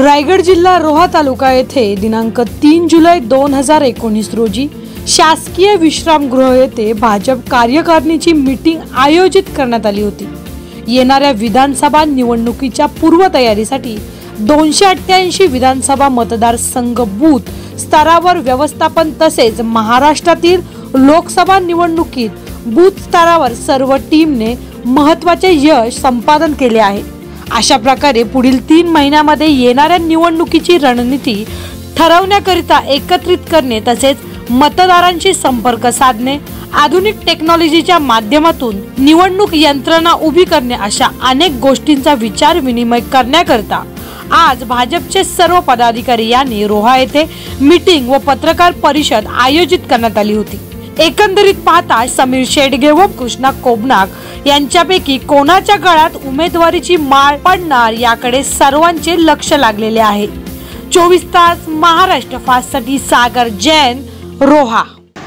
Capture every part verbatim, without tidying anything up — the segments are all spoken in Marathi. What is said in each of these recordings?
रायगड जिल्हा रोहा तालुका येथे दिनांक तीन जुलै दोन हजार एकोणीस रोजी शासकीय विश्रामगृह येथे भाजप कार्यकारिणीची मीटिंग आयोजित करण्यात आली होती। येणाऱ्या विधानसभा निवडणुकीच्या पूर्वतयारीसाठी दोनशे अठ्ठ्याऐंशी विधानसभा मतदारसंघ बूथ स्तरावर व्यवस्थापन तसेच महाराष्ट्रातील लोकसभा निवडणुकीत बूथ स्तरावर सर्व टीमने महत्त्वाचे यश संपादन केले आहे। अशा प्रकारे पुढील तीन महिन्यामध्ये येणाऱ्या निवडणुकीची रणनीती ठरवण्याकरिता एकत्रित करणे तसेच मतदारांशी संपर्क साधणे, आधुनिक टेक्नॉलॉजीच्या माध्यमातून निवडणूक यंत्रणा उभी करणे अशा अनेक गोष्टींचा विचार विनिमय करण्याकरिता आज भाजपचे सर्व पदाधिकारी यांनी रोहा येथे मीटिंग व पत्रकार परिषद आयोजित करण्यात आली होती। एकंदरीत पाहता समीर शेडगे व कृष्णा कोबनाक यांच्यापैकी कोणाच्या गळ्यात उमेदवारीची माळ पडणार याकडे सर्वांचे लक्ष लागलेले आहे। चोवीस तास महाराष्ट्र फास्ट साठी सागर जैन, रोहा।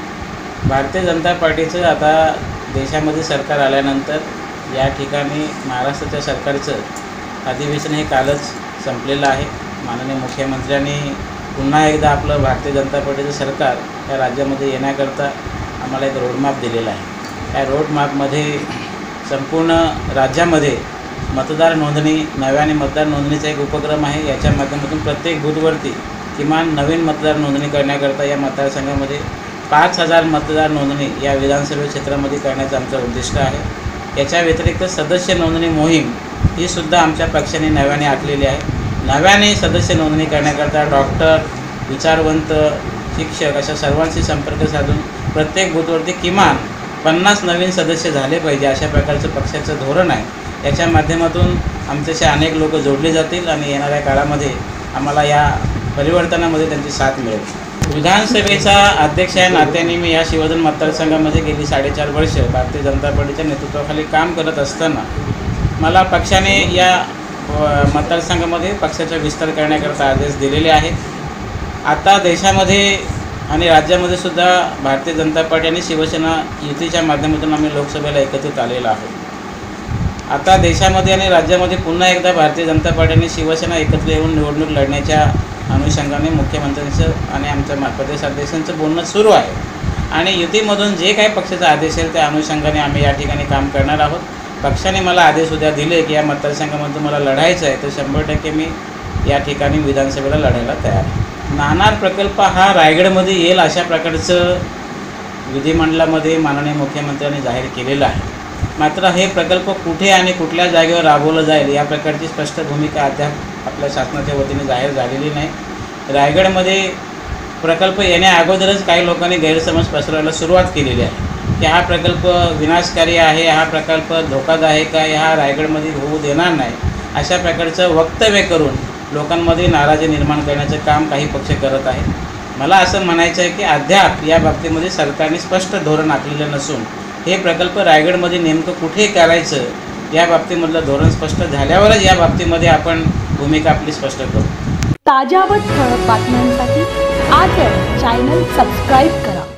भारतीय जनता पार्टीचं आता देशामध्ये सरकार आल्यानंतर या ठिकाणी महाराष्ट्राच्या सरकारचं अधिवेशन हे कालच संपलेलं आहे। माननीय मुख्यमंत्र्यांनी पुन्हा एकदा आपलं भारतीय जनता पार्टीचं सरकार या राज्यामध्ये येण्याकरता आम्हाला एक रोडमॅप दिलेला आहे। या रोडमॅपमध्ये संपूर्ण राज्यामध्ये मतदार नोंदणी, नव्याने मतदार नोंदणीचा एक उपक्रम आहे। याच्या माध्यमातून प्रत्येक बूथवरती किमान नवीन मतदार नोंदणी करण्याकरता या मतदारसंघामध्ये पाच हजार मतदार नोंदणी या विधानसभा क्षेत्रामध्ये करण्याचं आमचं उद्दिष्ट आहे। याच्या व्यतिरिक्त सदस्य नोंदणी मोहीम ही सुद्धा आमच्या पक्षाने नव्याने आखलेली आहे। नव्याने सदस्य नोंदणी करण्याकरता डॉक्टर, विचारवंत, शिक्षक अशा सर्वांशी संपर्क साधून प्रत्येक बूथवरती किमान पन्नास नवीन सदस्य झाले पाहिजे अशा प्रकारचं पक्षाचं धोरण आहे। याच्या माध्यमातून आमच्याशी अनेक लोक जोडले जातील आणि येणाऱ्या काळामध्ये आम्हाला या परिवर्तनामध्ये त्यांची साथ मिळेल। विधानसभेचा अध्यक्ष या नात्याने मी या शिवधन मतदारसंघामध्ये गेली साडेचार वर्ष भारतीय जनता पार्टीच्या नेतृत्वाखाली काम करत असताना मला पक्षाने या मतदारसंघामध्ये पक्षाचा विस्तार करण्याकरता आदेश दिलेले आहेत। आता देशामध्ये आणि राज्यामध्ये सुद्धा भारतीय जनता पार्टी आणि शिवसेना युतीच्या माध्यमातून आम्ही लोकसभेला एकत्रित आलेलो आहोत। आता देशामध्ये आणि राज्यामध्ये पुन्हा एकदा भारतीय जनता पार्टी आणि शिवसेना एकत्र येऊन निवडणूक लढण्याच्या अनुषंगाने मुख्यमंत्र्यांचं आणि आमच्या प्रदेश अध्यक्षांचं बोलणं सुरू आहे आणि युतीमधून जे काही पक्षाचा आदेश आहे त्या अनुषंगाने आम्ही या ठिकाणी काम करणार आहोत। पक्षाने मला आदेश उद्या दिले की या मतदारसंघामध्ये मला लढायचं आहे तर शंभर टक्के मी या ठिकाणी विधानसभेला लढायला तयार आहे। नाणार प्रकल्प हा रायगडमध्ये येईल अशा प्रकारचं विधिमंडळामध्ये माननीय मुख्यमंत्र्यांनी जाहीर केलेलं आहे। मात्र हे प्रकल्प कुठे आणि कुठल्या जागेवर राबवलं जाईल या प्रकारची स्पष्ट भूमिका अद्याप आपल्या शासनाच्या वतीने जाहीर झालेली नाही। रायगडमध्ये प्रकल्प येण्या अगोदरच काही लोकांनी गैरसमज पसरवायला सुरुवात केलेली आहे की हा प्रकल्प विनाशकारी आहे, हा प्रकल्प धोकादायक आहे, हा रायगडमध्ये होऊ देणार नाही अशा प्रकारचं वक्तव्य करून लोकांमध्ये नाराजी निर्माण करण्याचं काम काही पक्ष करत आहेत। मला असं म्हणायचं आहे की अद्याप या बाबतीमध्ये सरकारने स्पष्ट धोरण आखलेलं नसून हे प्रकल्प रायगडमध्ये नेमकं कुठे करायचं या बाबतीमधलं धोरण स्पष्ट झाल्यावरच या बाबतीमध्ये आपण भूमिका आपली स्पष्ट करू। ताज्या व ठळक बातम्यांसाठी आज चॅनल सबस्क्राईब करा।